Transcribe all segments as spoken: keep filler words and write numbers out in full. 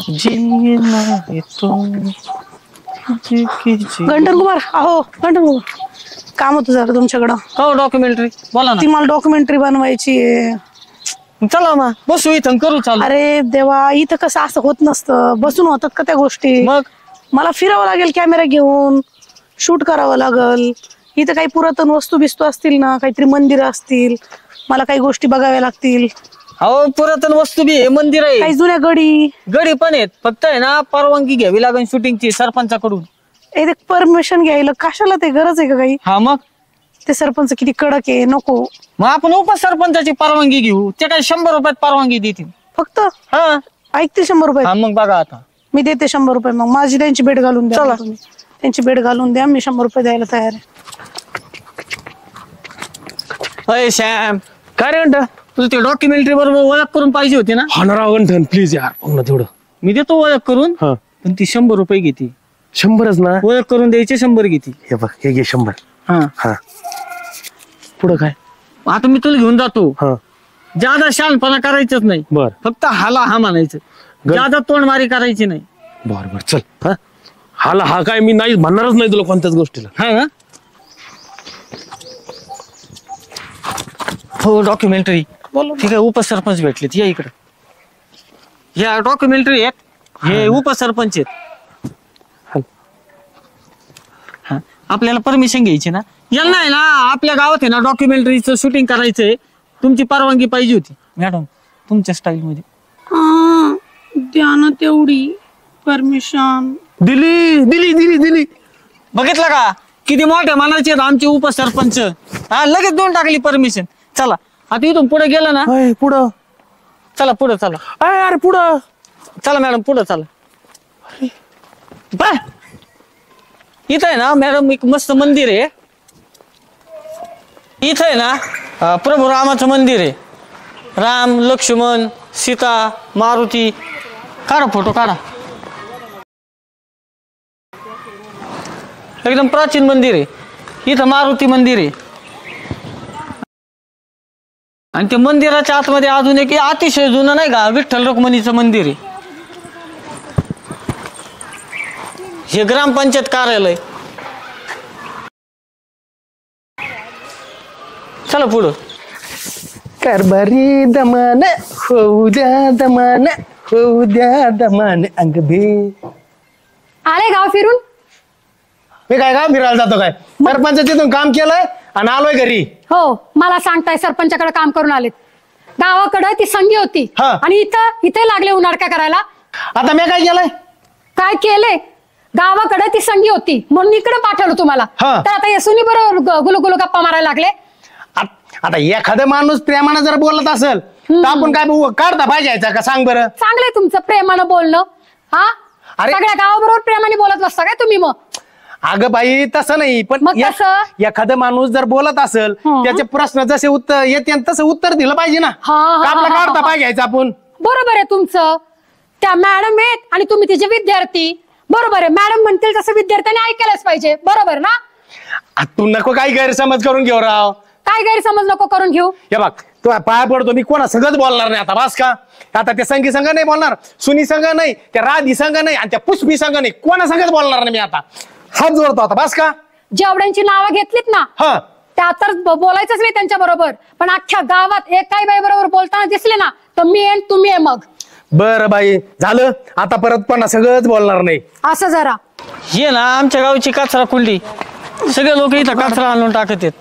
गंटन कुमार अहो गंटन कुमार काम होतं जरा तुमच्याकडं. हो डॉक्युमेंटरी बोला ना. ती मला डॉक्युमेंटरी बनवायची आहे. चला मग बसू इथं करू चालू. अरे देवा इथं कसं असं होत नसतं. बसून होतात का त्या गोष्टी. मग मला फिरावं लागेल कॅमेरा घेऊन शूट करावं लागल. इथं काही पुरातन वस्तू बिस्तू असतील ना काहीतरी मंदिर असतील मला काही गोष्टी बघाव्या लागतील. हो पुरातन वस्तू बी आहे मंदिर आहे काही जुन्या गडी गडी पण आहेत फक्त आहे ना परवानगी घ्यावी लागेल शूटिंगची सरपंचाकडून. एक परमिशन घ्यायला कशाला ते गरज आहे का काही. हा मग ते सरपंच किती कडक आहे नको. मग आपण उपसरपंचाची परवानगी घेऊ ते काय शंभर रुपयात परवानगी देतील फक्त. हा ऐकते शंभर रुपये. हा मग बघा आता मी देते शंभर रुपये. मग माझी त्यांची भेट घालून द्या तुम्ही. त्यांची भेट घालून द्या मी शंभर रुपये द्यायला तयार आहे. अय श्याम काय रे म्हणतं तुझं ते डॉक्युमेंटरी बरोबर ओळख करून पाहिजे होती ना. हा ना राव गंठन प्लीज यार बघ ना तेवढं. मी देतो ओळख करून पण ती शंभर रुपये घेते. शंभरच ना. ओळख करून द्यायचे शंभर घेते. हे बघ हे घे शंभर. हा हा पुढं काय आता मी तुला घेऊन जातो. हा ज्यादा शानपणा करायचंच नाही. बर फक्त हाला हा म्हणायचं. ज्यादा तोंडमारी करायची नाही. बर बर चल. हा हाला हा काय मी नाही म्हणणारच नाही तुला कोणत्याच गोष्टीला. हा ना हो डॉक्युमेंटरी ठीक आहे. उपसरपंच भेटलेत या इकडे. या डॉक्युमेंटरी आहेत हे उपसरपंच आहेत. हा आपल्याला परमिशन घ्यायची ना. यांना आहे ना आपल्या गावात आहे ना डॉक्युमेंटरीचं शूटिंग करायचंय. तुमची परवानगी पाहिजे होती मॅडम तुमच्या स्टाईल मध्ये. द्या ना तेवढी परमिशन. दिली दिली दिली दिली. बघितलं का किती मोठ्या मनाचे आहेत आमचे उपसरपंच. हा लगेच देऊन टाकली परमिशन. चला आता इथून पुढे गेलं ना. पुढं चला पुढे चला. अरे पुढं चला मॅडम पुढे चला. बाय इथं आहे ना मॅडम एक मस्त मंदिर आहे. इथं आहे ना प्रभू रामाचं मंदिर आहे. राम लक्ष्मण सीता मारुती. काढा फोटो काढा. एकदम प्राचीन मंदिर आहे. इथं मारुती मंदिर आहे आणि ते मंदिराच्या आतमध्ये अजून एक अतिशय जुनं नाही का विठ्ठल रुक्मिणीचं मंदिर आहे. हे ग्रामपंचायत कार्यालय. चला पुढं. कारभारी दमान होऊ द्या दमान होऊ द्या दमान अंग भे. आले गाव फिरून. मी काय काम फिरायला जातो काय सरपंच तिथून काम केलंय आणि आलोय घरी. हो मला सांगताय सरपंचाकडे काम करून आलेत. गावाकडे ती संगी होती हा. आणि इथं इथे लागले उन्हाळका करायला. आता मी काय केलंय काय केले गावाकडे ती संगी होती म्हणून इकडे पाठवलं तुम्हाला. हा. तर आता यसुनी बरोबर गुलू गुलू गप्पा मारायला लागले. आता एखादा माणूस प्रेमानं जर बोलत असेल तर आपण काय काढता पाहिजे का सांग बरं. चांगलंय तुमचं प्रेमानं बोलणं. हा अरे. सगळ्या गावाबरोबर प्रेमाने बोलत बसता काय तुम्ही. मग अगं बाई तसं नाही पण मग या- कसं? एखादा माणूस जर बोलत असेल हं. त्याचे प्रश्न जसे उत्तर येते तसं उत्तर दिलं पाहिजे ना. हा, हा, का आपला हा, हा, काढता हा. पाहिजे आपण. बरोबर आहे तुमचं. त्या मॅडम आहेत आणि तुम्ही तिचे विद्यार्थी. बरोबर आहे मॅडम म्हणतील तसं विद्यार्थ्यांनी ऐकायलाच पाहिजे. बरोबर ना. आ, तू नको काही गैरसमज करून घेऊ राव. काय गैरसमज नको करून घेऊ. हे बघ तू पाया पडतो मी कोणा संगच बोलणार नाही आता बस का. आता त्या संगी संघ नाही बोलणार सुनी संघ नाही त्या राधी संघ नाही आणि त्या पुष्पी संघ नाही कोणा संगच बोलणार नाही मी आता. हात जोडतो आता बस का. जेवढ्यांची नावं घेतलीत ना हा त्या तर बोलायचंच नाही त्यांच्या बरोबर. पण अख्ख्या गावात एक काही बाई बरोबर बोलताना दिसले ना तर मी आहे तुम्ही आहे. मग बरं बाई झालं आता परत पण सगळंच बोलणार नाही. असं जरा हे ना आमच्या गावची कचरा कुंडी. सगळे लोक इथं कचरा आणून टाकत आहेत.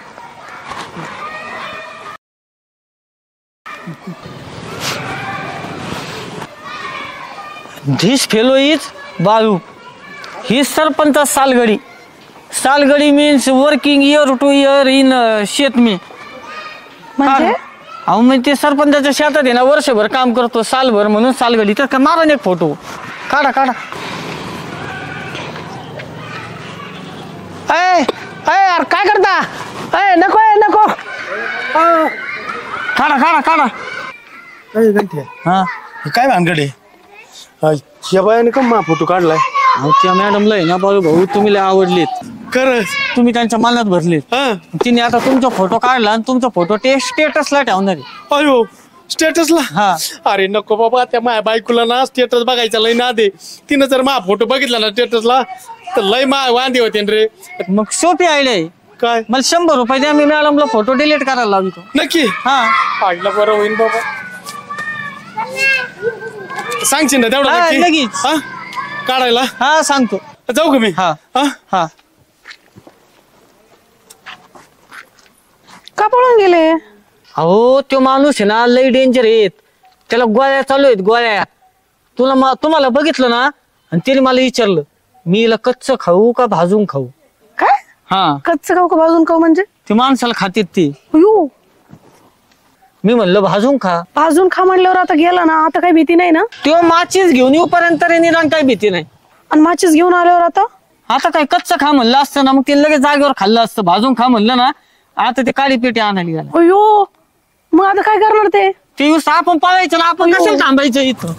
This fellow is Balu. ही सरपंच सालगडी. सालगडी means working year to year in शेतमी. म्हणजे अहो म्हणजे ते सरपंचाच्या शेतात आहे ना वर्षभर काम करतो सालभर म्हणून सालगडी. तर मारा एक फोटो काढा काढा. अय अय यार काय करता. अय नको अय, नको काढा काढा काढा. हा काय भानगडे या बायाने का मा फोटो काढलाय. अहो त्या मॅडमला आहे ना बाळू भाऊ तुम्ही लय आवडलेत. खरंच तुम्ही त्यांच्या मनात भरलेत. हा तिने आता तुमचा फोटो काढला आणि तुमचा फोटो ते स्टेटसला ठेवणार आहे. अयो स्टेटसला हा. अरे नको बाबा, त्या माझ्या बायकोला ना स्टेटस बघायचा लय ना दे. तिनं जर मा फोटो बघितला ना स्टेटसला तर लय मा वांदे होते रे. मग सोपी आयडिया आहे. काय मला शंभर रुपये द्या, मी मॅडमला फोटो डिलीट करायला लावतो. नक्की हा आईला बरं होईल बाबा. सांगशील ना तेवढं हा, नक्की? लगेच. हा? काढायला हा सांगतो. जाऊ का मी? हा. हा? हा का पळून गेले? अहो तो माणूस आहे ना लय डेंजर आहेत. त्याला गोळ्या चालू आहेत गोळ्या. तुला मा- तुम्हाला बघितलं ना आणि त्याने मला विचारलं मी हिला कच्च खाऊ का भाजून खाऊ. काय हा कच्च खाऊ का भाजून खाऊ म्हणजे? ते माणसाला खातात ते. अयो, मी म्हणलं भाजून खा. भाजून खा म्हणल्यावर आता गेला ना, आता काही भीती नाही ना? तो माचीस घेऊन येऊपर्यंत रे निदान काही भीती नाही. आणि माचीस घेऊन आल्यावर आता आता काय कच्च खा म्हणलं असतं ना मग ते लगेच जागेवर खाल्लं असतं. भाजून खा म्हणलं ना आता ते काळी पेटी आणायला गेला. अयो, मग आता काय करणार ते? ते दिवस आपण पळायचं ना, आपण अयो. कशाला थांबायचं इथं.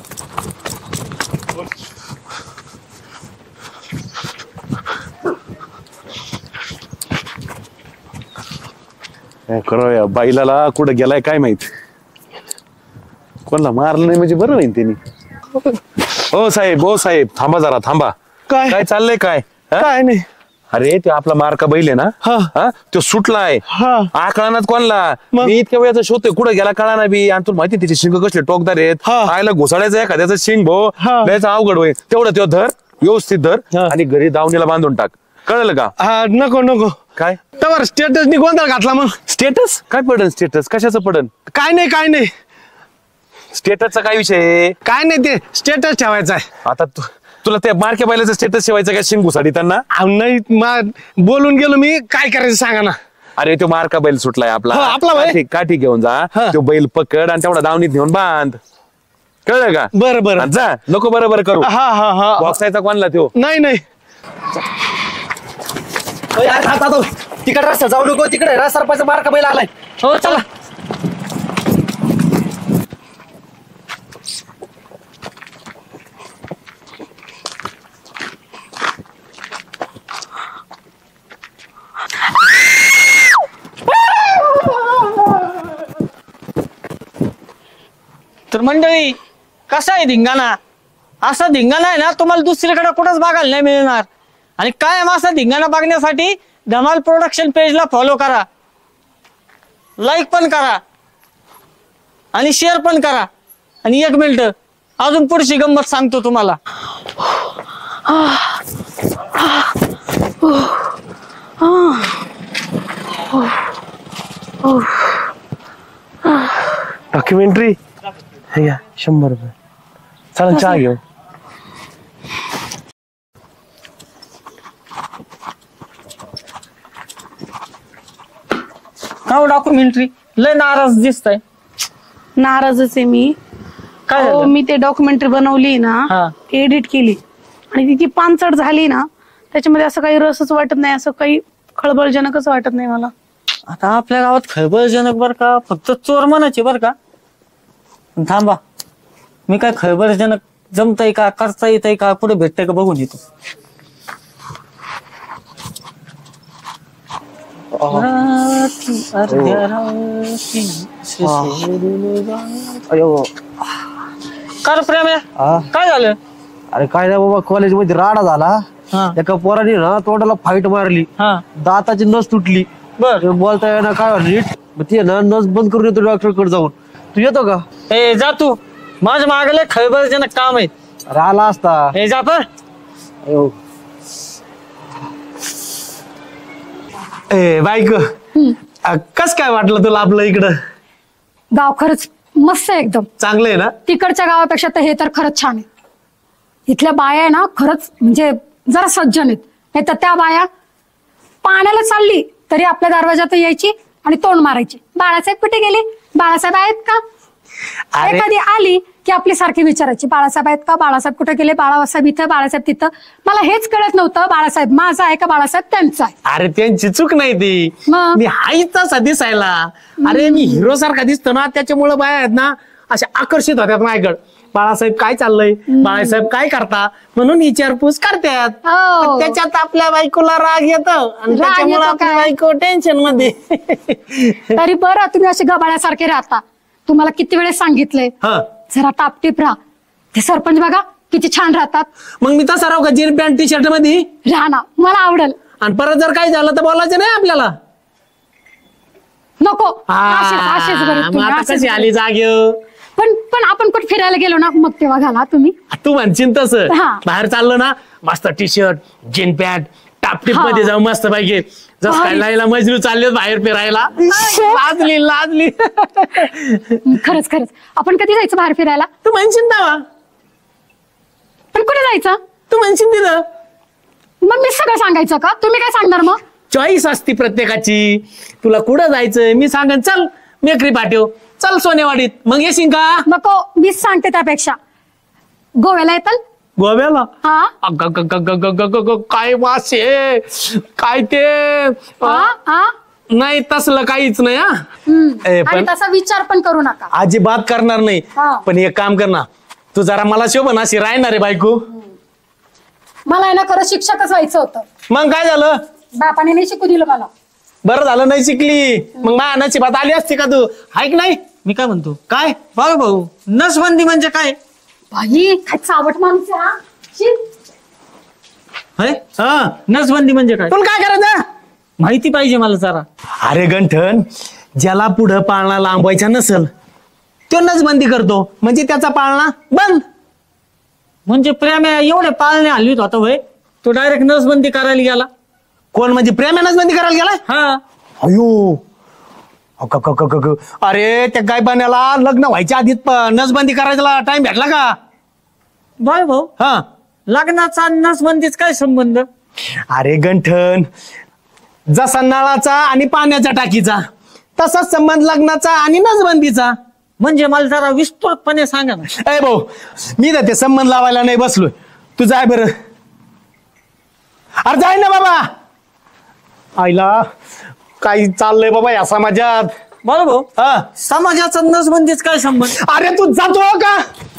खरं बाईला कुठं गेलाय काय माहित. कोणाला मारलं नाही म्हणजे बरं होईल त्यांनी. हो साहेब, हो साहेब, थांबा जरा थांबा. काय? काय चाललंय काय हा? काय नाही. अरे ते आपला मार्का बैल आहे ना, हा. हा तो सुटलाय. हा. आकळानात कोणला मग? मी इतक्या वेळाचा शोधतोय कुठं गेला कळा ना बी. आणि तुला माहिती त्याचे शिंग कसले टोकदार आहेत. हा. आयला घोसाळ्याचं एखाद्याचं शिंग भो हा. लयच अवघड होईल. तेवढं तो धर व्यवस्थित धर हा. आणि घरी दावणीला बांधून टाक. कळलं का? हा नको नको. काय तर स्टेटसनी गोंधळ घातला मग. स्टेटस काय पडन? स्टेटस कशाचं पडन? काय नाही काय नाही स्टेटसचा काय विषय आहे? काय नाही, ते स्टेटस ठेवायचा आहे. आता तू तुला त्या मार्के बैलाचं स्टेटस ठेवायचं काय शिंग घुसाडी त्यांना? अहो, नाही मा- बोलून गेलो मी, काय करायचं सांगा ना. अरे तो मार्का बैल सुटलाय आपला. हो, आपला बैल? काठी काठी घेऊन जा. हा. तो बैल पकड आणि तेवढा दावणीत नेऊन बांध. कळलं का? बरं बरं. आणि जा नको बरोबर करू. हा हा हा बॉक्सायचा कोणला तो? नाही नाही. तिकडे रस्ता जाऊ नको, तिकडे रस्ता सरपंच मार्क बैल आलाय. हो चला. तर मंडळी कसा आहे धिंगाणा? असा धिंगाणा आहे ना तुम्हाला दुसरीकडे कुठंच बघायला नाही मिळणार. आणि कायम असा धिंगाणा बघण्यासाठी धमाल प्रोडक्शन पेजला फॉलो करा, लाईक पण करा आणि शेअर पण करा. आणि एक मिनिट अजून पुढची गंमत सांगतो तुम्हाला. डॉक्युमेंटरी हे घ्या शंभर रुपये. चला चहा घेऊ. का डॉक्युमेंटरी लय नाराज दिसताय. नाराजच आहे मी. काय अहो, झालं? मी ते डॉक्युमेंटरी बनवली हा. ना, एडिट केली आणि ती ती पानचट झाली ना, त्याच्यामध्ये असं काही रसच वाटत नाही, असं काही खळबळजनकच वाटत नाही मला. आता आपल्या गावात खळबळजनक बर का फक्त चोर म्हणायचे बर का. पण थांबा मी काय खळबळजनक जमतय का करता येतय का कुठे भेटतय का बघून येतो. रात्री अर्ध्या रात्री अयो कर प्रेम आहे? हा. काय झालं? अरे काय नाही बाबा, कॉलेज मध्ये राडा झाला. हा एका पोराने ना तोंडाला फाईट मारली, हा दाताची नस तुटली. बर बोलता येणार काय नीट. मग ती ना नस बंद करून येतो डॉक्टर कडे जाऊन. तू येतो का? ए जा तू, माझ्या मागले खळबळजनक काम आहेत. अरे आला असता. ए जा पर. अयो ए बाईक कस काय वाटलं तुला आपलं इकडं? गाव खरंच मस्त आहे एकदम. चांगलं आहे ना? तिकडच्या गावापेक्षा तर हे तर खरंच छान आहे. इथल्या बाया आहे ना खरंच म्हणजे जरा सज्जन आहेत. नाही तर त्या बाया पाण्याला चालली तरी आपल्या दरवाजात यायची आणि तोंड मारायची. बाळासाहेब कुठे गेले? बाळासाहेब आहेत का? अरे. एखादी आली की आपली सारखी विचारायची बाळासाहेब आहेत का? बाळासाहेब कुठे गेले? बाळासाहेब इथं, बाळासाहेब तिथं. मला हेच कळत नव्हतं बाळासाहेब माझा आहे का बाळासाहेब त्यांचा आहे. अरे त्यांची चूक नाही ती. मग? मी हाय तसा दिसायला. अरे मी हिरो सारखा दिसतो ना, त्याच्यामुळे बाया आहेत ना अशा आकर्षित होत्यात माझ्याकडे. बाळासाहेब काय चाललंय, बाळासाहेब काय करता म्हणून विचारपूस करतात. हो. पण त्याच्यात आपल्या बायकोला राग येतो आणि राग त्याच्यामुळे येतो आपली काय? बायको टेन्शन मध्ये. तरी बरं तुम्ही असे गबाळ्यासारखे राहता. तुम्हाला किती वेळेस सांगितलंय हा जरा टापटीप राहा. ते सरपंच बघा किती छान राहतात. मग मी तसा राहू का जीन पॅन्ट टी शर्ट मध्ये? राहा ना, मला आवडेल. आणि परत जर काही झालं तर बोलायचं नाही आपल्याला. नको असेच असेच बरं मग तुम्ही, आता असेच कशी बरं. आली जागे? पण पण आपण कुठे फिरायला गेलो ना मग तेव्हा घाला तुम्ही. तू म्हणशील तसं हा. बाहेर चाललो ना मस्त टी शर्ट जीन पॅन्ट टापटीप हा. मध्ये जाऊ मस्त पाहिजे. जस भारी. काय लायला मजनू चालले बाहेर फिरायला. लाजली लाजली. खरंच खरंच आपण कधी जायचं बाहेर फिरायला? तू म्हणशील ना, पण कुठे जायचं? तू म्हणशील तिथं. मग मी सगळं सांगायचं का? तुम्ही काय सांगणार मग? चॉईस असती प्रत्येकाची. तुला कुठं जायचंय मी सांगन, चल मेकरी पाठव, चल सोनेवाडीत. मग येशील का? नको, मीच सांगते त्यापेक्षा. गोव्याला येताल? गोव्याला? हा अग, ग, ग, ग, ग, ग, ग, ग, काय वास आहे काय ते. हा हा नाही तसलं काहीच नाही. हा हम्म. ए, आणि पण तसा विचार पण करू नका. अजिबात करणार नाही. हा. पण एक काम कर ना, तू जरा मला शोभन अशी राहणार आहे बायको. मला आहे ना खरं शिक्षकच व्हायचं होतं. मग काय झालं? बापाने नाही शिकू दिलं मला. बरं झालं नाही शिकली. मग माझ्या नशिबात आली असती का तू? ऐक नाही मी काय म्हणतो, काय बाळू भाऊ, नसबंदी म्हणजे काय? बाई काय चावट माणूस आहे हा. शी. होय? हा नसबंदी म्हणजे काय तुला काय करायचं? माहिती पाहिजे मला जरा. अरे गंठन, ज्याला पुढं पाळणा लांबवायचा नसल तो नसबंदी करतो, म्हणजे त्याचा पाळणा बंद. म्हणजे प्रेम एवढे पाळणे हलवीत होता होय, तो डायरेक्ट नसबंदी करायला गेला. कोण म्हणजे प्रेम आहे नसबंदी करायला गेलाय? हा अयो अक, क, क, क, क. अरे त्या गायबाण्याला लग्न व्हायच्या आधीच प- नसबंदी करायला टाइम भेटला का? बाळू भाऊ, हा लग्नाचा आणि नसबंदीच काय संबंध? अरे गंठन, जसा नळाचा आणि पाण्याच्या टाकीचा तसाच संबंध लग्नाचा आणि नसबंदीचा. म्हणजे मला जरा विस्तृतपणे सांगा ना. ए भाऊ, मी तर ते संबंध लावायला नाही बसलोय. तू जाय बरं. अरे जाय ना बाबा. आईला काही चाललंय बाबा या समाजात. बाळू भाऊ, हा समाजाचा नसबंदीच काय संबंध? अरे तू जातो का?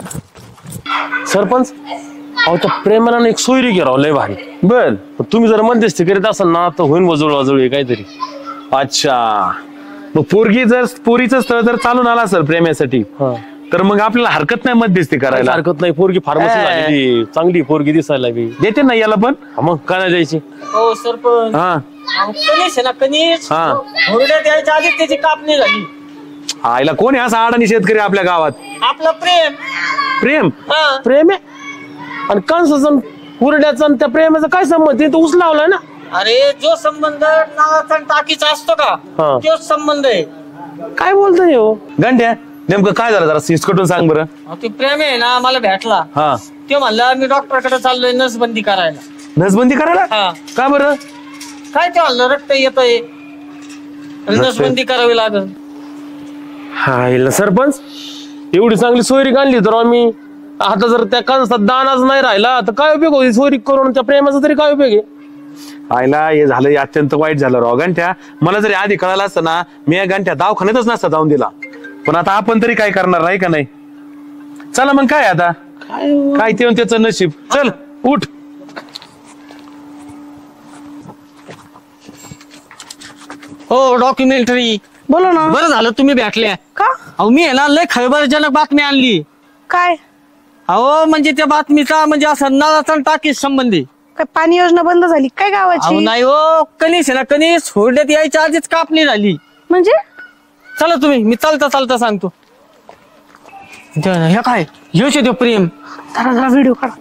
सरपंच अहो त्या प्रेमाला एक सोयरी घ्या लय भारी. बर तुम्ही जर मध्यस्थी करीत असाल ना तर होईन वजळ वाजळ काहीतरी. अच्छा, मग पोरगी जर पोरीचं स्थळ जर चालून आला असेल प्रेमासाठी तर मग आपल्याला हरकत नाही मध्यस्थी करायला. हरकत नाही. पोरगी फार्मसी ए. झालेली चांगली पोरगी दिसायला बी. देते ना याला पण. हा, मग काय नाही द्यायची. हो सरपंच, हा अहो, कणीस आहे ना कणीस, हा. हुरड्यात यायच्या आधी त्याची कापणी झाली. आईला कोण आहे असा अडाणी शेतकरी आपल्या गावात? आपलं प्रेम. प्रेम. हा प्रेम आहे आणि कंसाचं हुरड्याचा आणि त्या प्रेमाचा काय संबंध? ते तर उचलावलाय ना. अरे जो संबंध नावाचा आणि टाकीचा असतो का, हा. तोच संबंध आहे. काय बोलतोय हो? गंठ्या, नेमकं काय झालं जरा सिस्कटून सांग बरं. अहो, ते प्रेम आहे ना मला भेटला. हा ते म्हणलं मी डॉक्टरकडे चाललोय नसबंदी करायला. नसबंदी करायला? हा. का बरं? काय ते म्हणलं रक्त येतंय, नसबंदी करावी लागल. हा इला सरपंच एवढी चांगली सोयरी आणली तर आम्ही आता जर त्या कंसात दानाच नाही राहिला तर काय उपयोग होईल? सोयरी करून त्या प्रेमाचा तरी काय उपयोग आहे? आईला हे झालं हे अत्यंत वाईट झालं राव गंठ्या. मला जरी आधी कळालं असतं ना मी या गंठ्या दवाखान्यातच नसता जाऊन दिला. पण आता आपण तरी काय करणार नाही का नाही. चला मग काय आता काय ते त्याचं नशीब. चल उठ. हो डॉक्युमेंटरी. बोलो ना. बरं झालं तुम्ही भेटल्या. का? अहो मी आहे ना लय खळबळजनक बातमी आणली. काय? अहो म्हणजे त्या बातमीचा म्हणजे असं नळाचा आणि टाकीस संबंधी. काय पाणी योजना बंद झाली काय अहो गावाची? नाही हो, कणीस आहे ना कणीस, हुरड्यात यायच्या आधीच कापणी झाली. म्हणजे चला तुम्ही, मी चालता चालता सांगतो. इथं हे काय योश देव प्रेम. जरा जरा व्हिडिओ काढा.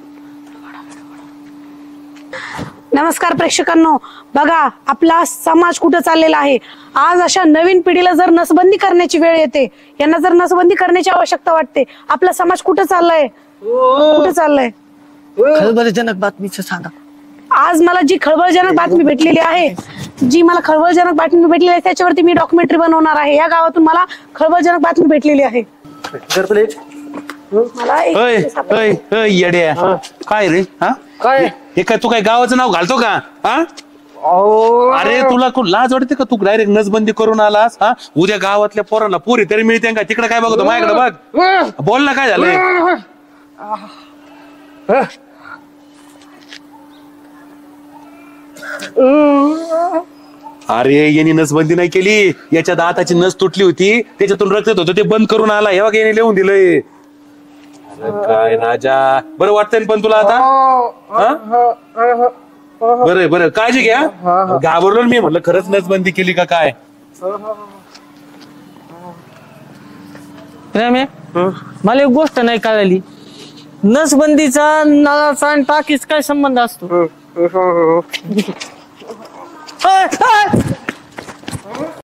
नमस्कार प्रेक्षकांनो, बघा आपला समाज कुठं चाललेला आहे. आज अशा नवीन पिढीला जर नसबंदी करण्याची वेळ येते, यांना जर नसबंदी करण्याची आवश्यकता वाटते, आपला समाज कुठं चाललाय कुठं चाललाय खळबळजनक बातमीचं सांगा. आज मला जी खळबळजनक बातमी भेटलेली आहे, जी मला खळबळजनक बातमी भेटलेली आहे त्याच्यावरती मी डॉक्युमेंटरी बनवणार आहे. या गावातून मला खळबळजनक बातमी भेटलेली आहे. मला एक- अय अय अय येड्या काय रे? हा काय हे काय तू काय गावाचं नाव घालतो का? हा अरे तुला कोण लाज वाटते का? तू डायरेक्ट नसबंदी करून आलास. हा उद्या गावातल्या पोरांना पुरी तरी मिळते का? तिकडे काय बघतो माझ्याकडे बघ. बोल ना काय झालंय? अरे यांनी नसबंदी नाही केली, याच्या दाताची नस तुटली होती, त्याच्यातून रक्त येत होतं, ते बंद करून आला. हे बघ याने लिहून दिलंय. अरे काय राजा, बरं वाटतंय ना पण तुला आता? हा? बरं बरं, काळजी घ्या. घाबरलो ना मी, म्हटलं खरंच नसबंदी केली का काय. रम्या, मला एक गोष्ट नाही कळाली, नसबंदीचा नळाचा आणि टाकीच काय संबंध असतो?